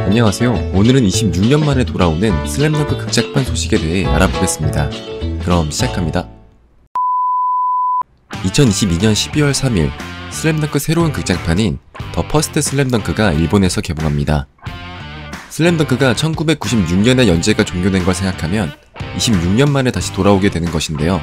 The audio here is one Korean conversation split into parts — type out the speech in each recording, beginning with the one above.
안녕하세요. 오늘은 26년 만에 돌아오는 슬램덩크 극장판 소식에 대해 알아보겠습니다. 그럼 시작합니다. 2022년 12월 3일 슬램덩크 새로운 극장판인 더 퍼스트 슬램덩크가 일본에서 개봉합니다. 슬램덩크가 1996년에 연재가 종료된 걸 생각하면 26년 만에 다시 돌아오게 되는 것인데요.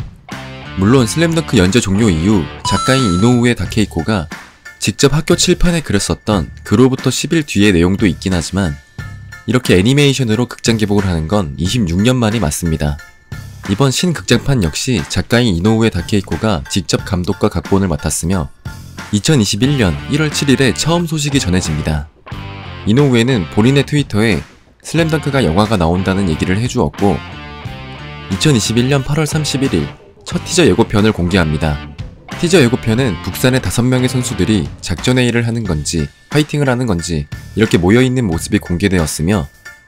물론 슬램덩크 연재 종료 이후 작가인 이노우에 다케이코가 직접 학교 칠판에 글을 썼던 그로부터 10일 뒤의 내용도 있긴 하지만 이렇게 애니메이션으로 극장 개봉을 하는 건 26년 만이 맞습니다. 이번 신극장판 역시 작가인 이노우에 다케이코가 직접 감독과 각본을 맡았으며 2021년 1월 7일에 처음 소식이 전해집니다. 이노우에는 본인의 트위터에 슬램덩크가 영화가 나온다는 얘기를 해주었고 2021년 8월 31일 첫 티저 예고편을 공개합니다. 티저 예고편은 북산의 5명의 선수들이 작전회의를 하는 건지 파이팅을 하는 건지 이렇게 모여있는 모습이 공개되었으며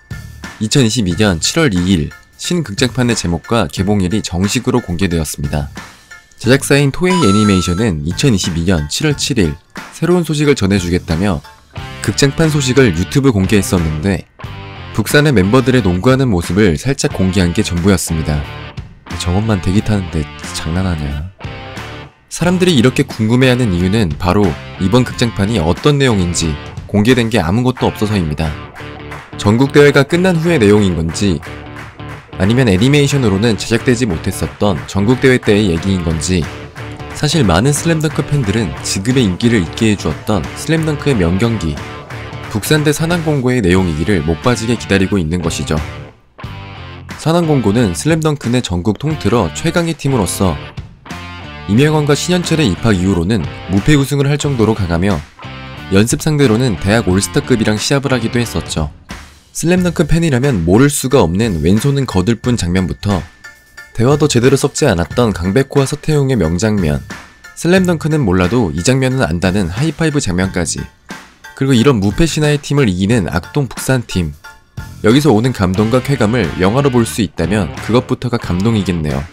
2022년 7월 2일 신극장판의 제목과 개봉일이 정식으로 공개되었습니다. 제작사인 토에이 애니메이션은 2022년 7월 7일 새로운 소식을 전해주겠다며 극장판 소식을 유튜브 공개했었는데 북산의 멤버들의 농구하는 모습을 살짝 공개한 게 전부였습니다. 저것만 대기 타는데 장난하냐. 사람들이 이렇게 궁금해하는 이유는 바로 이번 극장판이 어떤 내용인지 공개된 게 아무것도 없어서입니다. 전국대회가 끝난 후의 내용인 건지 아니면 애니메이션으로는 제작되지 못했었던 전국대회 때의 얘기인 건지 사실 많은 슬램덩크 팬들은 지금의 인기를 잊게 해주었던 슬램덩크의 명경기 북산대 산안공고의 내용이기를 못 빠지게 기다리고 있는 것이죠. 산안공고는 슬램덩크 내 전국 통틀어 최강의 팀으로서 임영원과 신현철의 입학 이후로는 무패 우승을 할 정도로 강하며 연습 상대로는 대학 올스타급이랑 시합을 하기도 했었죠. 슬램덩크 팬이라면 모를 수가 없는 왼손은 거들뿐 장면부터 대화도 제대로 섞지 않았던 강백호와 서태웅의 명장면, 슬램덩크는 몰라도 이 장면은 안다는 하이파이브 장면까지, 그리고 이런 무패 신화의 팀을 이기는 악동 북산팀, 여기서 오는 감동과 쾌감을 영화로 볼 수 있다면 그것부터가 감동이겠네요.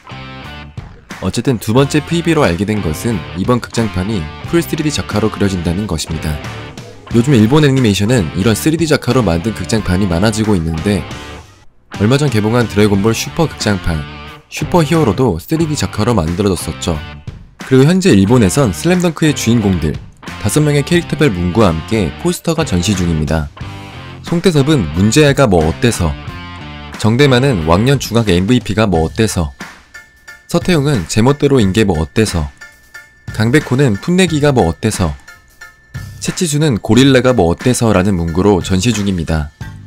어쨌든 두 번째 프리뷰로 알게 된 것은 이번 극장판이 풀 3D 작화로 그려진다는 것입니다. 요즘 일본 애니메이션은 이런 3D 작화로 만든 극장판이 많아지고 있는데 얼마 전 개봉한 드래곤볼 슈퍼 극장판 슈퍼 히어로도 3D 작화로 만들어졌었죠. 그리고 현재 일본에선 슬램덩크의 주인공들 5명의 캐릭터별 문구와 함께 포스터가 전시 중입니다. 송태섭은 문제아가 뭐 어때서, 정대만은 왕년 중학 MVP가 뭐 어때서, 서태웅은 제멋대로인 게 뭐 어때서, 강백호는 풋내기가 뭐 어때서, 채치수는 고릴라가 뭐 어때서 라는 문구로 전시 중입니다.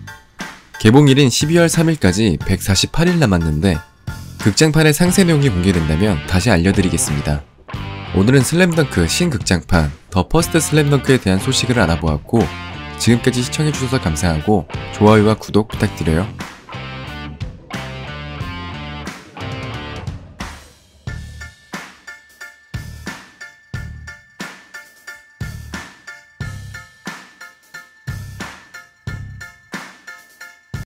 개봉일인 12월 3일까지 148일 남았는데 극장판의 상세 내용이 공개된다면 다시 알려드리겠습니다. 오늘은 슬램덩크 신극장판 더 퍼스트 슬램덩크에 대한 소식을 알아보았고 지금까지 시청해주셔서 감사하고 좋아요와 구독 부탁드려요.